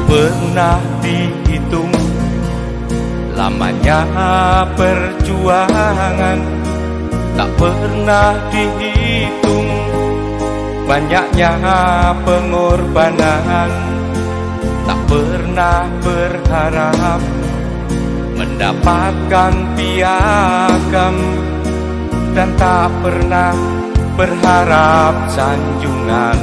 pernah dihitung lamanya perjuangan, tak pernah dihitung banyaknya pengorbanan, tak pernah berharap mendapatkan piagam, dan tak pernah berharap sanjungan.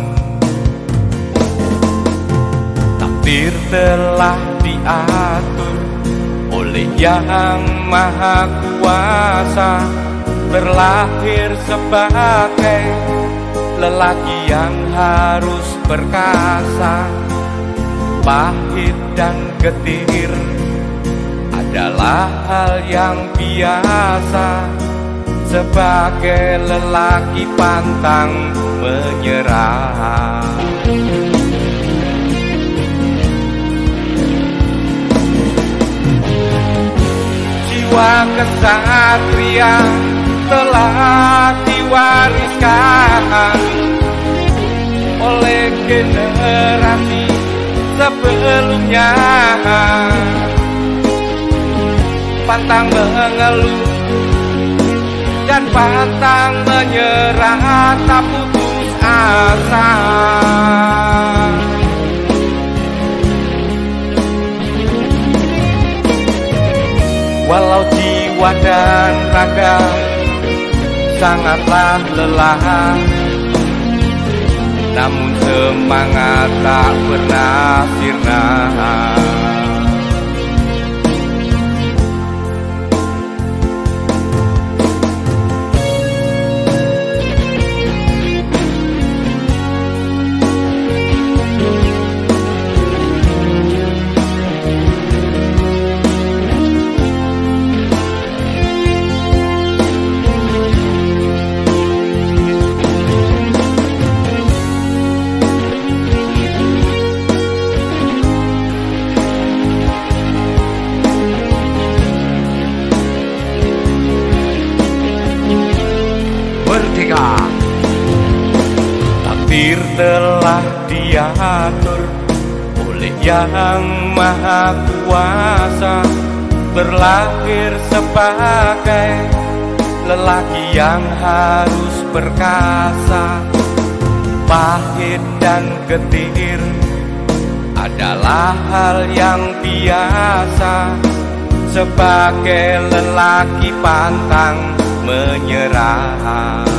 Takdir telah diatur oleh Yang Maha Kuasa, berlahir sebagai lelaki yang harus perkasa. Pahit dan getir adalah hal yang biasa, sebagai lelaki pantang menyerah. Jiwa kesatria telah diwariskan oleh generasi sebelumnya. Pantang mengeluh dan pantang menyerah, tak putus asa. Walau jiwa dan raga sangatlah lelah, namun semangat tak pernah sirna. Takdir telah diatur oleh Yang Maha Kuasa, berlahir sebagai lelaki yang harus perkasa. Pahit dan getir adalah hal yang biasa, sebagai lelaki pantang menyerah.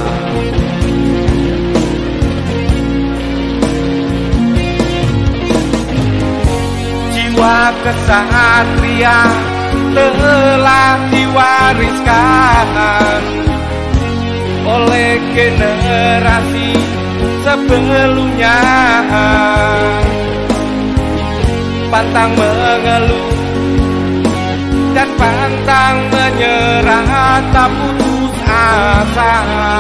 Jiwa kesatria telah diwariskan oleh generasi sebelumnya. Pantang mengeluh dan pantang menyerah, tak putus asa.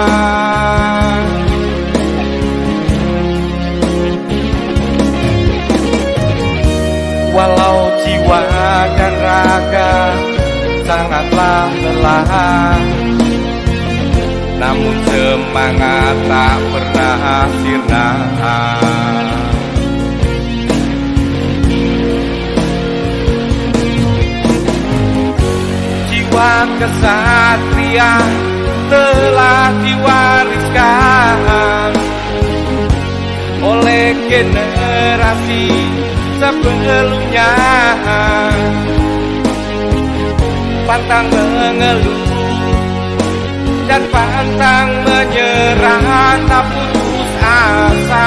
Walau jiwa dan raga sangatlah lelah, namun semangat tak pernah sirna. Jiwa kesatria telah diwariskan oleh generasi sebelumnya. Pantang mengeluh dan pantang menyerah, tak putus asa.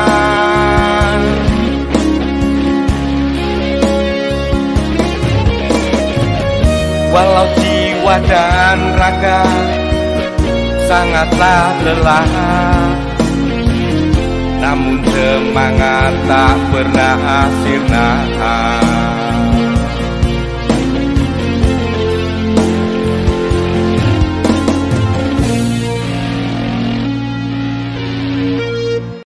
Walau jiwa dan raga sangatlah lelah, namun semangat tak pernah sirna.